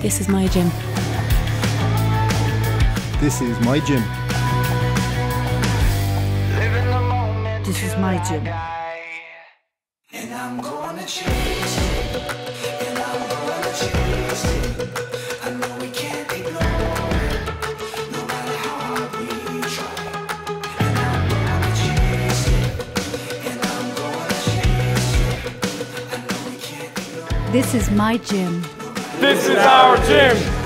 This is my gym. This is my gym. This is my gym. And I'm gonna chase it. And I'm gonna chase it. I know we can't ignore it, no matter how hard we try. And I'm gonna chase it. And I'm gonna chase it. I know we can't ignore it. This is my gym. This is our gym.